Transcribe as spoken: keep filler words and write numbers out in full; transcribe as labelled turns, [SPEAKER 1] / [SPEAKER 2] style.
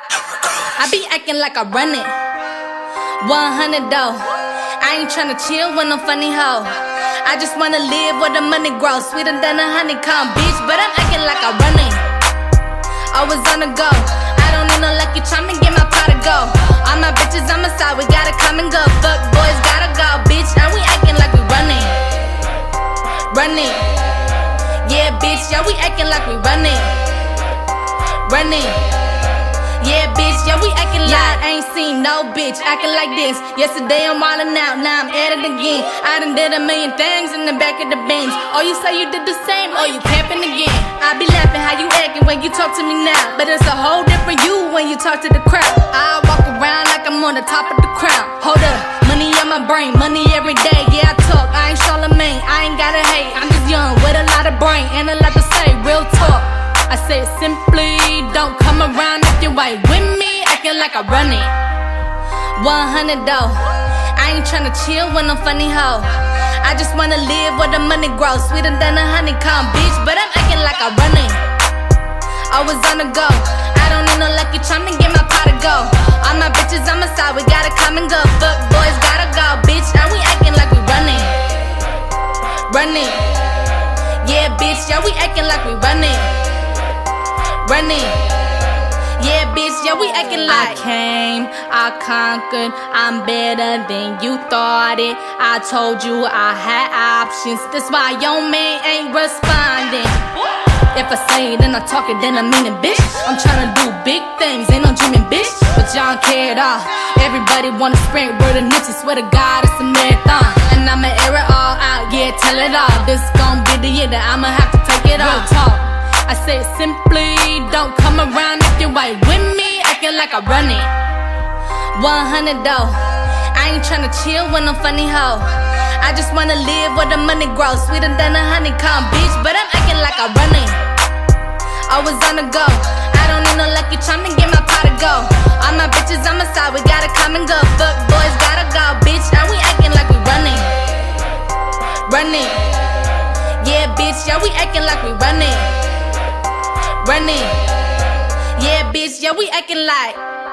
[SPEAKER 1] I be acting like I run it. one hundred though. I ain't tryna chill with no funny hoe. I just wanna live where the money grows, sweeter than a honeycomb, bitch. But I'm acting like I run it. Always on the go. I don't need no lucky charm to get my pot to go. All my bitches on my side, we gotta come and go. Fuck boys gotta go, bitch. Now we acting like we running, running. Yeah, bitch. Yeah, we acting like we running, running. Yeah, bitch, yeah, we acting like I ain't seen no bitch acting like this. Yesterday I'm wildin' out, now I'm at it again. I done did a million things in the back of the Benz. Oh, you say you did the same, oh, you camping again. I be laughing how you acting when you talk to me now, but it's a whole different you when you talk to the crowd. I walk around like I'm on the top of the crown. Hold up, money on my brain, money every day. Yeah, I talk, I ain't Charlemagne, I ain't gotta hate. I'm just young with a lot of brain and a lot to say, real talk. I say it simply, don't come around if you ain't with me, acting like I run it. one hundred though. I ain't tryna chill with no funny hoe. I just wanna live where the money grows, sweeter than a honeycomb, bitch. But I'm acting like I run it. Always on the go. I don't need no lucky charm to get my pot to go. All my bitches on my side, we gotta come and go. Fuck boys gotta go, bitch. Now we acting like we running, running. Yeah, bitch. Yeah, we acting like we running, running. Yeah, bitch, yeah, we acting like I came, I conquered, I'm better than you thought it. I told you I had options, that's why your man ain't responding. If I say it, then I talk it, then I mean it, bitch. I'm tryna do big things, ain't no dreaming, bitch. But y'all don't care at all. Everybody wanna sprint, word of Nipsey, swear to God, it's a marathon. And I'ma air it all out, yeah, tell it all. This gon' be the year that I'ma have to take it all. Real talk. I say it simply, don't come around if you ain't with me, acting like I run it. one hundred though. I ain't tryna chill with no funny hoe. I just wanna live where the money grows, sweeter than a honeycomb, bitch. But I'm acting like I run it. Always on the go. I don't need no lucky charm to get my pot to go. All my bitches on my side, we gotta come and go. Fuck boys gotta go, bitch. Now we acting like we running, running. Yeah, bitch, yeah, we acting like we running, running. Yeah, bitch, yeah, we acting like